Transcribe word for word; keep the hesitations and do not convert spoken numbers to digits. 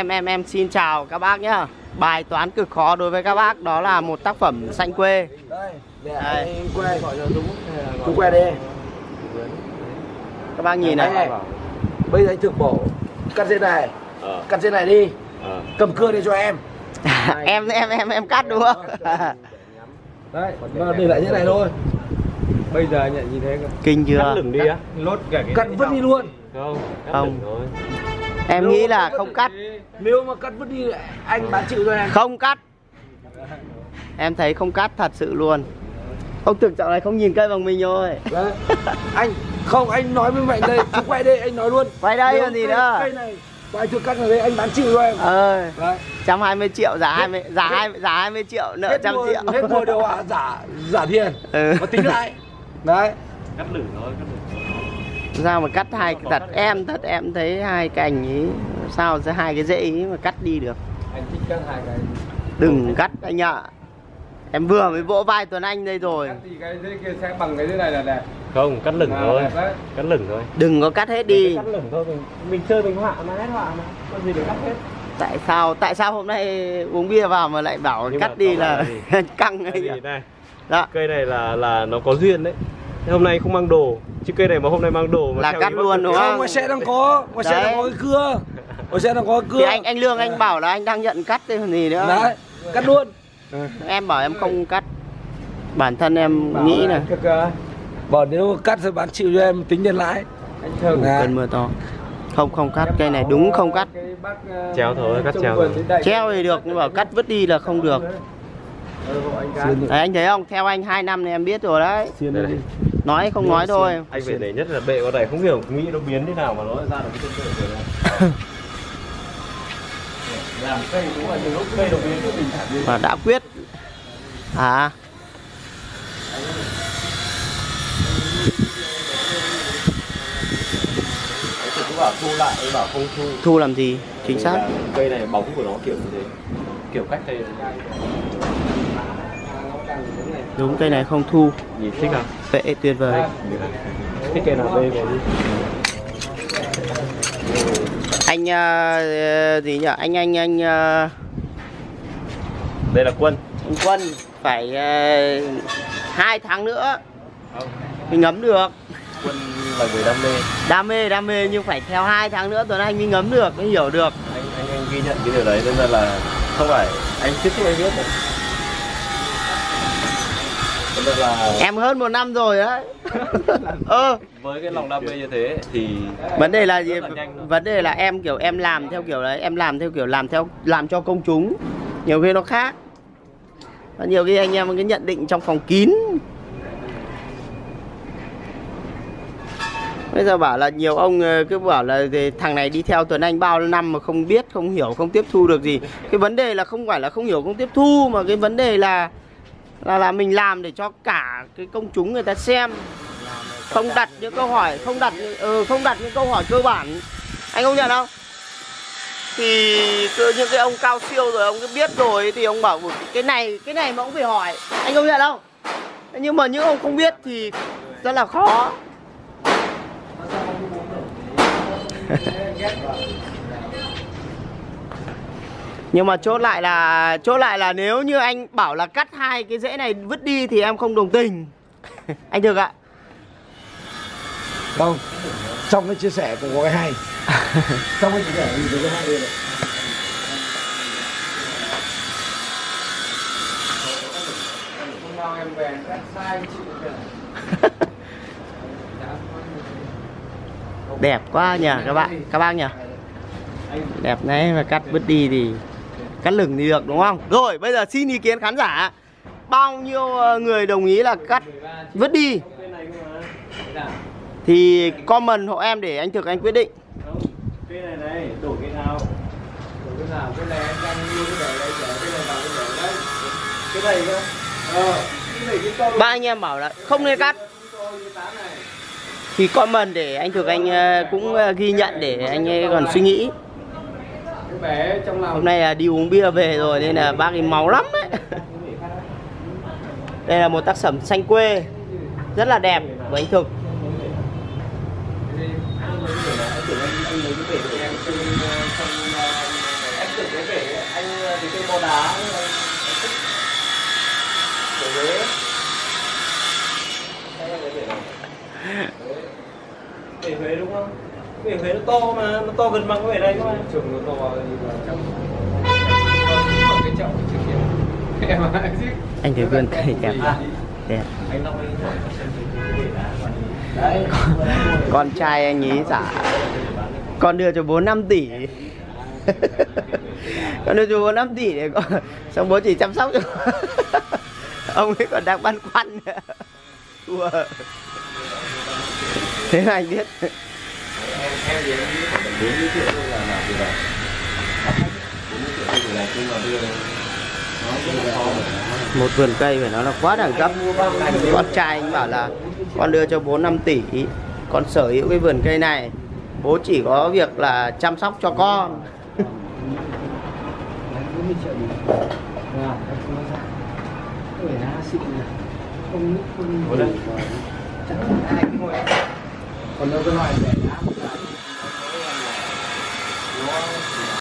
em em em xin chào các bác nhá. Bài toán cực khó đối với các bác đó là một tác phẩm xanh quê. Đây, để anh quay gọi cho đúng. Chú quay đi. Các bác nhìn này. này. Bây giờ anh thực bổ cắt dây này. Ờ. Cắt dây này đi. Ờ. Cầm cưa đi cho em. em em em em cắt đúng không? Đấy, nó để lại như này thôi. Bây giờ nhận như thế cơ. Kinh chưa? Cắt lửng đi á. Lốt cả cái. Cắt vứt đi luôn. Không, cắt không. lửng thôi. Em nếu nghĩ là không cắt. Nếu mà cắt vứt đi anh bán chịu cho em. Không cắt. Em thấy không cắt thật sự luôn. Ông tưởng trọng này không nhìn cây bằng mình thôi. Đấy. Anh không, anh nói với mày đây, chú quay đây anh nói luôn. Quay đây còn gì nữa. Cây này, vài chục cắt ở đây anh bán chịu cho em. Ờ. Đấy. một trăm hai mươi triệu giá hai mươi giá hai giá hai mươi triệu nợ một trăm triệu. Hết mua điều hòa giả giả tiền. Ừ. Và tính lại. Đấy. Cắt lửng thôi, cắt lửng. Sao mà cắt hai thật em thật em thấy hai cành ý sao sẽ hai cái rễ ý mà cắt đi được. Anh thích cắt hai cái. Đừng cắt anh ạ. Em vừa mới vỗ vai Tuấn Anh đây rồi. Cắt thì cái dễ kia sẽ bằng cái dễ này là đẹp. Không, cắt lửng thôi. Cắt lửng thôi. Đừng có cắt hết đi. Cắt lửng thôi, mình, mình chơi mình họa mà hết họa mà. Có gì để cắt hết. Tại sao tại sao hôm nay uống bia vào mà lại bảo nhưng cắt đi là căng ấy nhỉ? Này. Đó. Cây này là là nó có duyên đấy. Hôm nay không mang đồ, chứ cây này mà hôm nay mang đồ mà là cắt luôn đúng không? Ngoài xe đang có, ngoài xe đang có cái cưa. Ngoài xe đang có cái cưa. Thì anh anh Lương anh bảo là anh đang nhận cắt thì còn gì nữa. Đấy, cắt luôn. Em bảo em không cắt. Bản thân em bảo nghĩ này. Bảo nếu cắt thì bán chịu cho em tính tiền lãi. Anh thường cơn mưa to. Không không cắt, cây này đúng không cắt. Treo thôi, cắt treo thôi. Treo thì được nhưng mà cắt vứt đi là không được. Đấy, anh thấy không? Theo anh hai năm này em biết rồi đấy. Nói không nói thôi. Anh phải để nhất là bệ con này không hiểu nghĩ nó biến thế nào mà nó ra được cái chân bệ rồi này. Làm cây đúng là từ lúc cây đầu biến cái bình thản biến. Và đã quyết. À. Cứ bảo thu lại, bảo không thu. Thu làm gì? Chính xác. Cây này bóng của nó kiểu như thế. Kiểu cách đây. Đúng, cây này không thu. Nhìn thích không? Vệ tuyệt vời. Thích cây nào đây về đi. Anh uh, gì nhỉ? Anh anh anh uh... Đây là Quân. Anh Quân phải uh, hai tháng nữa mình ngấm được. Quân là người đam mê. Đam mê đam mê nhưng phải theo hai tháng nữa Tuấn Anh mới ngấm được, mới hiểu được. Anh anh anh ghi nhận cái điều đấy nên là không phải anh thích thích anh biết đấy. Là... Em hơn một năm rồi đấy. Ơ. Với cái lòng đam mê như thế thì vấn đề là gì? Vấn đề là em kiểu em làm theo kiểu đấy, em làm theo kiểu làm theo làm cho công chúng. Nhiều khi nó khác. Và nhiều khi anh em cái nhận định trong phòng kín. Bây giờ bảo là nhiều ông cứ bảo là thằng này đi theo Tuấn Anh bao năm mà không biết, không hiểu, không tiếp thu được gì. Cái vấn đề là không phải là không hiểu, không tiếp thu mà cái vấn đề là là là mình làm để cho cả cái công chúng người ta xem, không đặt những câu hỏi không đặt ừ, không đặt những câu hỏi cơ bản, anh công nhận không? Thì cứ những cái ông cao siêu rồi ông cứ biết rồi thì ông bảo cái này cái này mà ông phải hỏi, anh công nhận không? Nhưng mà những ông không biết thì rất là khó. Nhưng mà chốt lại là chốt lại là nếu như anh bảo là cắt hai cái rễ này vứt đi thì em không đồng tình. Anh được ạ? Không. Trong cái chia sẻ cũng có cái hay. Trong cái chia sẻ thì có cái hay đây này. em về cắt sai đẹp quá nhỉ các bạn, các bác nhỉ? Đẹp đấy, mà cắt vứt đi thì cắt lửng thì được đúng không? Rồi bây giờ xin ý kiến khán giả. Bao nhiêu người đồng ý là cắt vứt đi thì comment hộ em để anh Thực anh quyết định. Cái này này, đổ cái nào? Đổ cái nào? Cái này anh đang như cái để đây, cái này vào cái để đây. Cái này cơ. Ờ, cái này cái to. Ba anh em bảo là không nên cắt. Thì comment để anh Thực anh cũng ghi nhận để anh ấy còn suy nghĩ. Hôm nay là đi uống bia về rồi nên là bác ấy máu lắm đấy. Đây là một tác phẩm xanh quê rất là đẹp của anh Thực. cây bò đá của Huế. Bể Huế đúng không? Bể Huế nó to mà, nó to gần bằng cái bể này các bạn. Trùng nó to như là trong cái chậu trước kia. Em Anh thấy vườn cây đẹp đẹp. anh Long anh hỏi xem cái bể đá còn Đấy. Con trai anh ấy giả con đưa cho bố năm tỷ. Con đưa cho bố năm tỷ để con, xong bố chỉ chăm sóc cho ông ấy còn đang băn khoăn nữa. Thua. Thế là anh biết. em em thì em nghĩ khoảng bốn mươi triệu thôi là làm từ đầu. bốn mươi triệu thôi là nhưng mà đưa nó rất là khó. Một vườn cây phải nói là quá đẳng cấp. Con trai anh bảo là con đưa cho bố năm tỷ, con sở hữu cái vườn cây này, bố chỉ có việc là chăm sóc cho con. bốn mươi triệu đi. Wow, không có ra. Cái đá xịn này. Không nước không. Ở đây. Chẳng ai cái ngồi. Còn đâu cái loại để đá.